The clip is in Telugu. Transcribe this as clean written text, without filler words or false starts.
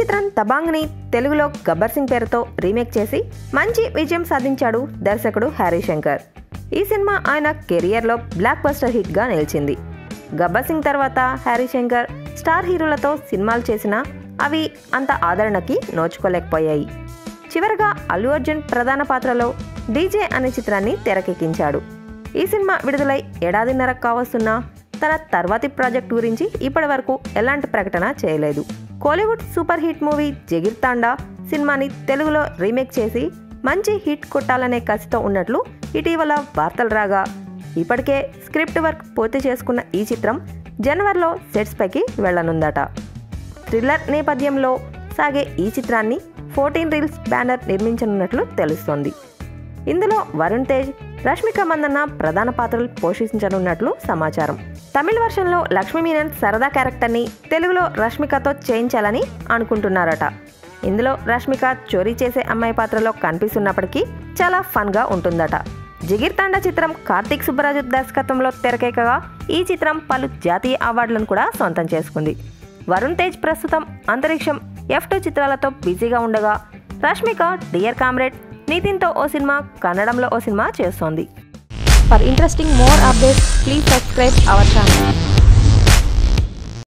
చిత్రం దబాంగ్ని తెలుగులో గబ్బర్ సింగ్ పేరుతో రీమేక్ చేసి మంచి విజయం సాధించాడు దర్శకుడు హ్యారీ శంకర్. ఈ సినిమా ఆయన కెరియర్లో బ్లాక్ బస్టర్ హిట్గా నిలిచింది. గబ్బర్ సింగ్ తర్వాత హ్యారీ శంకర్ స్టార్ హీరోలతో సినిమాలు చేసినా అవి అంత ఆదరణకి నోచుకోలేకపోయాయి. చివరగా అల్లు అర్జున్ ప్రధాన పాత్రలో డీజే అనే చిత్రాన్ని తెరకెక్కించాడు. ఈ సినిమా విడుదలై ఏడాదిన్నర కావస్తున్నా తన తర్వాతి ప్రాజెక్ట్ గురించి ఇప్పటివరకు ఎలాంటి ప్రకటన చేయలేదు. Kollywood super hit movie Jigarthanda సినిమాని తెలుగులో రీమేక్ చేసి మంచి హిట్ కొట్టాలనే కసితో ఉన్నట్లు ఇటీవల వార్తలు రాగా, ఇప్పటికే స్క్రిప్ట్ వర్క్ పూర్తి చేసుకున్న ఈ చిత్రం జనవరిలో సెట్స్ పైకి వెళ్లనుందట. థ్రిల్లర్ నేపథ్యంలో సాగే ఈ చిత్రాన్ని 14 రీల్స్ బ్యానర్ నిర్మించనున్నట్లు తెలుస్తోంది. ఇందులో వరుణ్ తేజ్, రష్మిక మందన్న ప్రధాన పాత్రలు పోషించనున్నట్లు సమాచారం. తమిళ వర్షన్లో లక్ష్మీ మీనన్ సరదా క్యారెక్టర్ని తెలుగులో రష్మికతో చేయించాలని అనుకుంటున్నారట. ఇందులో రష్మిక చోరీ చేసే అమ్మాయి పాత్రలో కనిపిస్తున్నప్పటికీ చాలా ఫన్గా ఉంటుందట. జిగిర్తాండా చిత్రం కార్తీక్ సుబ్బరాజు దర్శకత్వంలో తెరకెక్కగా ఈ చిత్రం పలు జాతీయ అవార్డులను కూడా సొంతం చేసుకుంది. వరుణ్ తేజ్ ప్రస్తుతం అంతరిక్షం, F2 చిత్రాలతో బిజీగా ఉండగా, రష్మిక డియర్ కామ్రేడ్, నితిన్తో ఓ సినిమా, కన్నడంలో ఓ సినిమా చేస్తోంది. For interesting more updates, please subscribe our channel.